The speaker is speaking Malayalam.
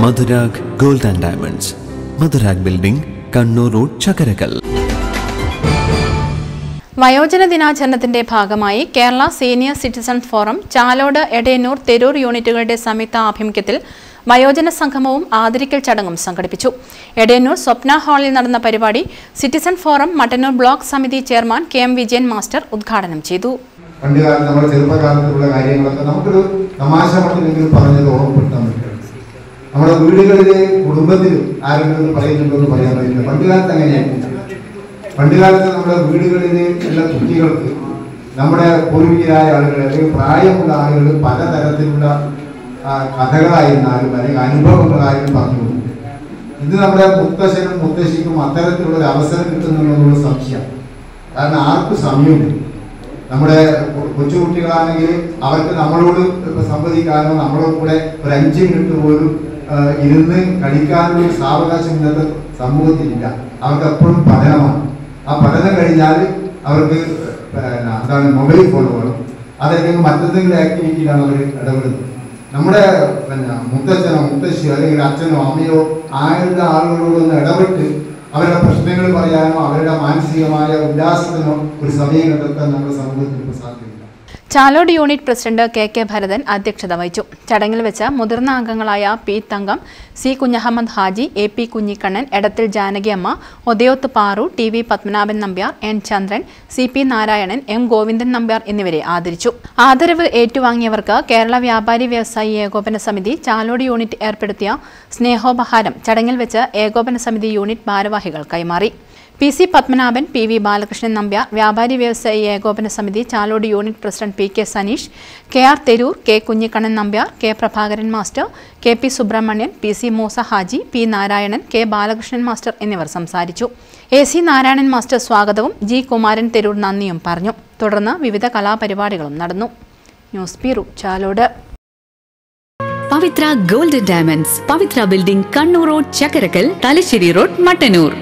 Madhurag gold and diamonds, Madhurag building, Kannur road, Chakkarakkal. വയോജന ദിനാചരണത്തിന്റെ ഭാഗമായി Kerala senior citizen forum Chalode, Edayannur, Theroor യൂണിറ്റുകളുടെ സംയുക്ത ആഭിമുഖ്യത്തിൽ വയോജന സംഗമവും ആദരിക്കൽ ചടങ്ങും സംഘടിപ്പിച്ചു. എടയന്നൂർ സ്വപ്ന ഹാളിൽ നടന്ന പരിപാടി സിറ്റിസൺ ഫോറം മട്ടന്നൂർ ബ്ലോക്ക് സമിതി ചെയർമാൻ KM വിജയൻ മാസ്റ്റർ ഉദ്ഘാടനം ചെയ്തു. പണ്ടുകാലത്ത് നമ്മുടെ ചെറുപ്പകാലത്തുള്ള കാര്യങ്ങളൊക്കെ നമുക്കൊരു തമാശ മട്ടിലെങ്കിലും പറഞ്ഞത് ഓർമ്മപ്പെടുത്താൻ പറ്റും. നമ്മുടെ വീടുകളിലെ കുടുംബത്തിലും ആരെങ്കിലും പറയുന്നുണ്ടോ എന്ന് പറയാൻ പറ്റില്ല. പണ്ടുകാലത്ത് അങ്ങനെയായിരുന്നു. പണ്ടുകാലത്ത് നമ്മുടെ വീടുകളിലെ എല്ലാ കുട്ടികൾക്ക് നമ്മുടെ പൂർവികരായ ആളുകൾ അല്ലെങ്കിൽ പ്രായമുള്ള ആളുകൾ പലതരത്തിലുള്ള കഥകളായിരുന്നാലും അല്ലെങ്കിൽ അനുഭവങ്ങളായാലും പറഞ്ഞു കൊടുക്കും. ഇത് നമ്മുടെ മുത്തശ്ശനും മുത്തശ്ശിക്കും അത്തരത്തിലുള്ള ഒരു അവസരം കിട്ടുന്നുള്ള സംശയം. കാരണം ആർക്കും സമയമുണ്ട്. നമ്മുടെ കൊച്ചുകുട്ടികളാണെങ്കിൽ അവർക്ക് നമ്മളോട് സംവദിക്കാനോ നമ്മളോട് കൂടെ ഒരു 5 മിനിറ്റ് പോലും ഇരുന്ന് കളിക്കാനുള്ള ഒരു സാവകാശം ഇന്നത്തെ സമൂഹത്തിലില്ല. അവർക്ക് എപ്പോഴും പഠനമാണ്. ആ പഠനം കഴിഞ്ഞാൽ അവർക്ക് എന്താണ് മൊബൈൽ ഫോൺ വേണം. അതല്ലെങ്കിൽ മറ്റെന്തെങ്കിലും ആക്ടിവിറ്റിയിലാണ് അവർ ഇടപെടുന്നത്. നമ്മുടെ മുത്തച്ഛനോ മുത്തശ്ശിയോ അല്ലെങ്കിൽ അച്ഛനോ അമ്മയോ ആരുടെ ആളുകളോടൊന്ന് ഇടപെട്ട് അവരുടെ പ്രശ്നങ്ങൾ പറയാനോ അവരുടെ മാനസികമായ ഉല്ലാസത്തിനോ ഒരു സമയം കണ്ടെത്താൻ നമ്മുടെ സമൂഹത്തിൽ സാധ്യതയില്ല. Chalode unit president KK Bharathan അധ്യക്ഷത വഹിച്ചു. ചടങ്ങിൽ വെച്ച് മുതിർന്ന അംഗങ്ങളായ P തങ്കം, C കുഞ്ഞഹമ്മദ് ഹാജി, AP കുഞ്ഞിക്കണ്ണൻ, എടത്തിൽ ജാനകി അമ്മ, ഒതയോത്ത് പാറു, TV പത്മനാഭൻ നമ്പ്യാർ, N ചന്ദ്രൻ, CP നാരായണൻ, M ഗോവിന്ദൻ നമ്പ്യാർ എന്നിവരെ ആദരിച്ചു. ആദരവ് ഏറ്റുവാങ്ങിയവർക്ക് കേരള വ്യാപാരി വ്യവസായി ഏകോപന സമിതി ചാലോട് യൂണിറ്റ് ഏർപ്പെടുത്തിയ സ്നേഹോപഹാരം ചടങ്ങിൽ വെച്ച് ഏകോപന സമിതി യൂണിറ്റ് ഭാരവാഹികൾ കൈമാറി. PC പത്മനാഭൻ, PV ബാലകൃഷ്ണൻ നമ്പ്യാർ, വ്യാപാരി വ്യവസായി ഏകോപന സമിതി Chalode unit president PK Saneesh, KR Theroor, K Kunhikannan Nambiar, K Prabhakaran master, KP Subrahmanyan, PC Moosa Haji, P Narayanan, K Balakrishnan master എന്നിവർ സംസാരിച്ചു. AC നാരായണൻ മാസ്റ്റർ സ്വാഗതവും G കുമാരൻ തെരൂർ നന്ദിയും പറഞ്ഞു. തുടർന്ന് വിവിധ കലാപരിപാടികളും നടന്നു. News bureau, Chalode. Pavithra gold and diamonds, Pavithra building, Kannur road, Chakkarakkal, Thalassery road, Mattannur.